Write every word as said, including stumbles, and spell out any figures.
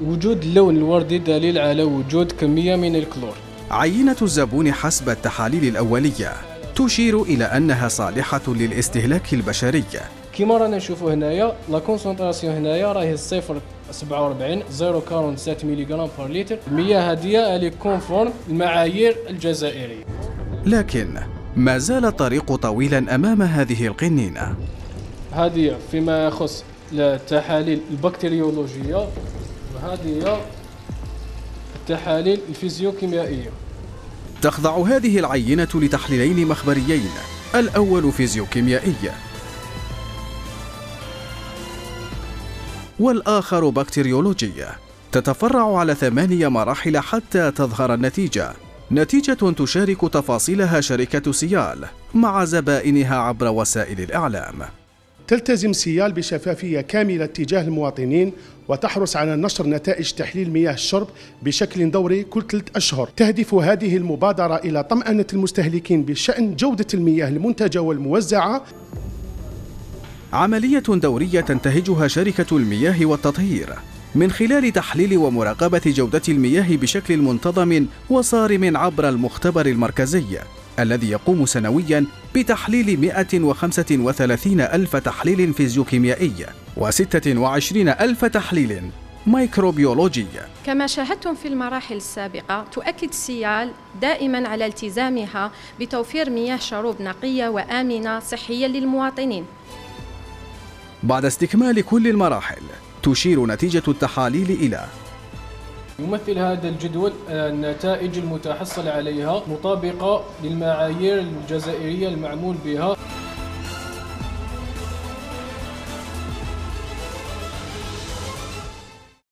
وجود اللون الوردي دليل على وجود كمية من الكلور. عينة الزبون حسب التحاليل الأولية تشير إلى أنها صالحة للاستهلاك البشري. كما رانا نشوفوا هنايا لا كونسونطراسيون هنايا راهي صفر سبعة وأربعين صفر أربعة وأربعين ملغ بار لتر. المياه هذه اللي كونفورم المعايير الجزائرية. لكن ما زال الطريق طويلا أمام هذه القنينة. هذه فيما يخص التحاليل البكتيريولوجية، وهذه التحاليل الفيزيوكيميائية. تخضع هذه العينة لتحليلين مخبريين، الأول فيزيوكيميائي والآخر بكتيريولوجي، تتفرع على ثمانية مراحل حتى تظهر النتيجة، نتيجة تشارك تفاصيلها شركة سيال مع زبائنها عبر وسائل الإعلام. تلتزم سيال بشفافية كاملة تجاه المواطنين وتحرص على نشر نتائج تحليل مياه الشرب بشكل دوري كل ثلاث أشهر. تهدف هذه المبادرة إلى طمأنة المستهلكين بشأن جودة المياه المنتجة والموزعة. عملية دورية تنتهجها شركة المياه والتطهير من خلال تحليل ومراقبة جودة المياه بشكل منتظم وصارم عبر المختبر المركزي الذي يقوم سنوياً بتحليل مئة وخمسة وثلاثين ألف تحليل فيزيوكيميائي وستة وعشرين ألف تحليل ميكروبيولوجي. كما شاهدتم في المراحل السابقة، تؤكد سيال دائماً على التزامها بتوفير مياه شرب نقية وآمنة صحياً للمواطنين. بعد استكمال كل المراحل تشير نتيجة التحاليل إلى: يمثل هذا الجدول النتائج المتحصل عليها مطابقة للمعايير الجزائرية المعمول بها.